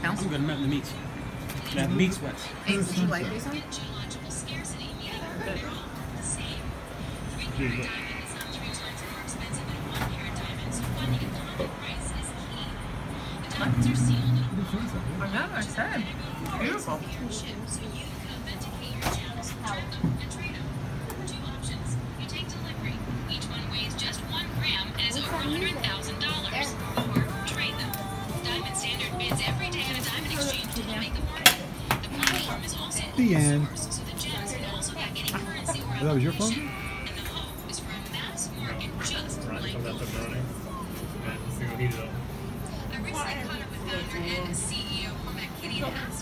No? I'm good. Nothing to meat. That meat sweats. Hey, would you like these ones? I know, I said. Beautiful. Each one weighs just 1 gram and is over $100,000. Or trade them. Diamond Standard bids every day at a diamond exchange to make a market. The platform is also The end. source, so the gems can also back any currency or That was your phone? application. And the home is for a mass market just like gold. I recently caught up with founder and CEO Cormac Kitty and asked